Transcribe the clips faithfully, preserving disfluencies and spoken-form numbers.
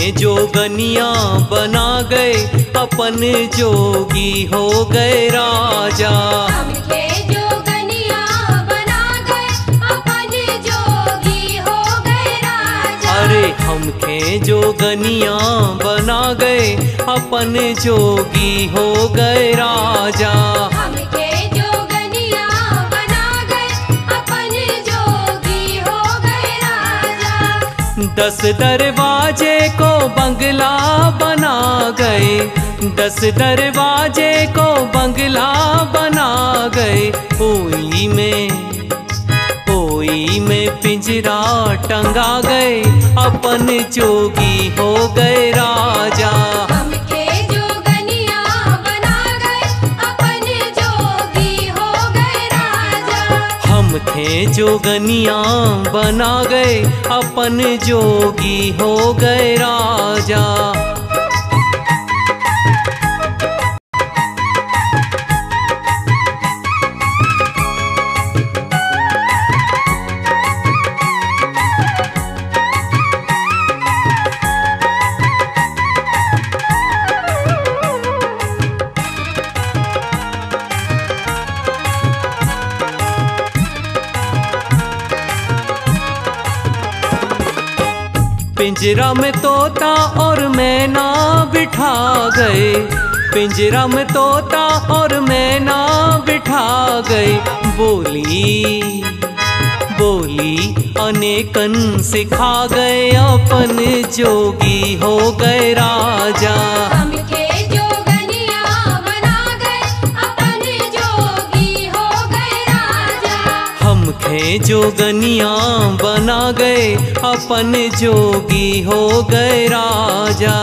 जोगनिया बना गए अपन जोगी हो गए राजा। हमके जोगनिया बना गए अपन जोगी हो गए राजा। अरे हमके जोगनिया बना गए अपन जोगी हो गए राजा। हमके जोगनिया बना गए अपन जोगी हो गए राजा। दस दरवाजे को बंगला बना गए, दस दरवाजे को बंगला बना गए। ओई में ओई में पिंजरा टंगा गए अपन जोगी हो गए राजा। हमके जोगनिया बना गए अपन जोगी हो गए राजा। हम थे जोगनिया बना गए अपन जोगी हो गए राजा। पिंजरा में तोता और मैना बिठा गए, पिंजरा में तोता और मैना बिठा गए। बोली बोली अनेकन सिखा गए अपन जोगी हो गए राजा। हमके जोगनिया बना गए अपन जोगी हो गए राजा। हमके जोगनिया बना गए अपन जोगी हो गए राजा।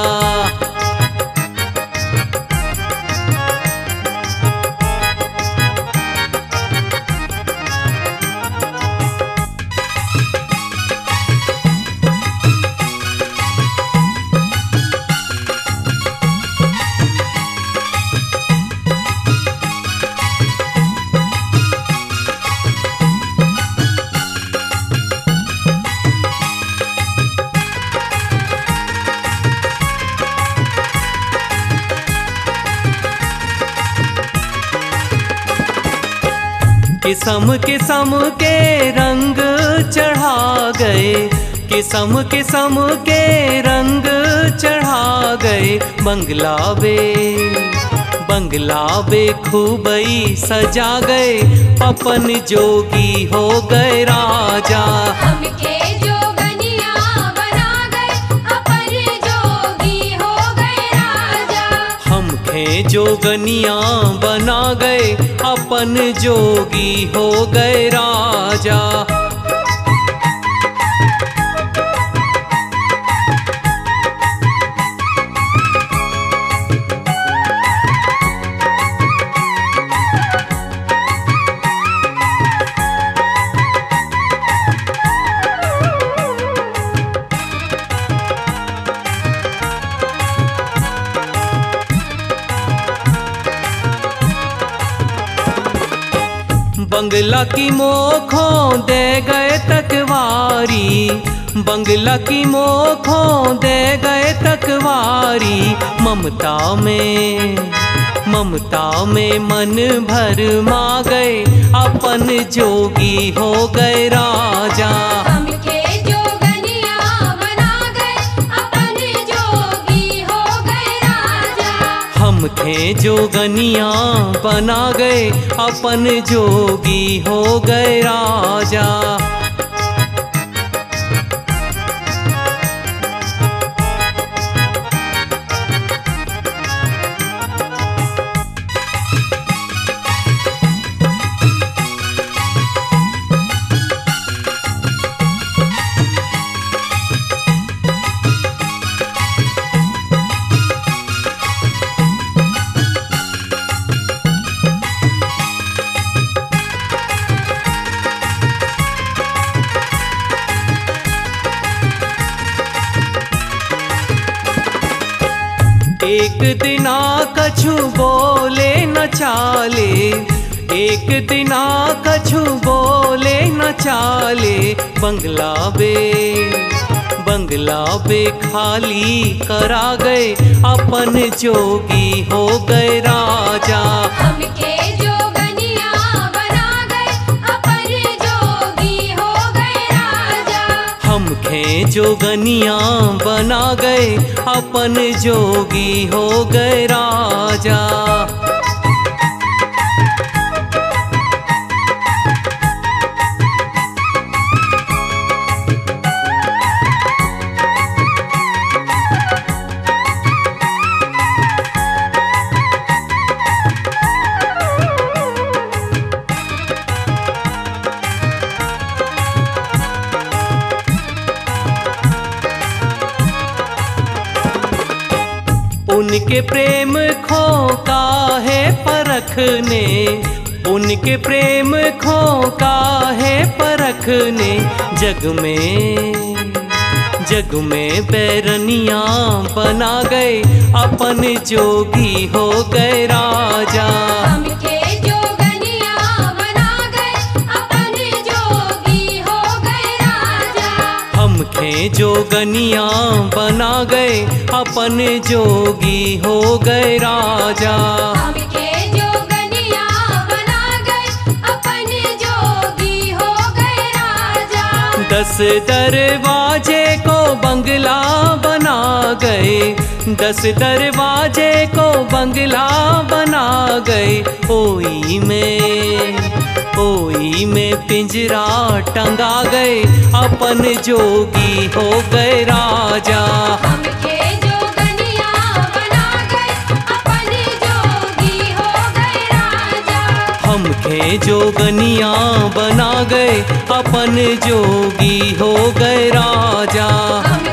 किस्म किस्म के रंग चढ़ा गए, किस्म किस्म के रंग चढ़ा गए। बंगला बे बंगला बे खूबई सजा गए अपन जोगी हो गए राजा। हमके जोगनिया बना गए अपन जोगी हो गए राजा। हमके जोगनिया बना गए अपन जोगी हो गए राजा। बंगला की मोखों दे गए तकवारी, बंगला की मोखों दे गए तकवारी। ममता में ममता में मन भर मा गए अपन जोगी हो गए राजा। हमके जोगनिया बना गए अपन जोगी हो गए राजा। हम थे जोगनिया बना गए अपन जोगी हो गए राजा। एक दिना कछु बोले न चाले, एक दिना कछु बोले न चाले। बंगला बे बंगला बेखाली करा गए अपन जोगी हो गए राजा। हमके जोगनिया बना गए अपन जोगी हो गए राजा। हमके जोगनिया बना गए अपन जोगी हो गए राजा। उनके प्रेम खो का है परखने, उनके प्रेम खो का है परखने। जग में जग में बैरनिया बना गए अपन जोगी हो गए राजा। हमके जोगनिया बना गए अपन जोगी हो गए राजा। हमके जोगनिया बना गए अपन जोगी हो गए राजा। हमके जोगनिया बना गए अपन जोगी हो गए राजा। दस दरवाजे को बंगला बना गए, दस दरवाजे को बंगला बना गए। ओई में ओई में पिंजरा टंगा गए अपन जोगी हो गए राजा। हमके जोगनिया बना गए अपन जोगी हो गए राजा। हमके जोगनिया बना गए अपन जोगी हो गए राजा। हम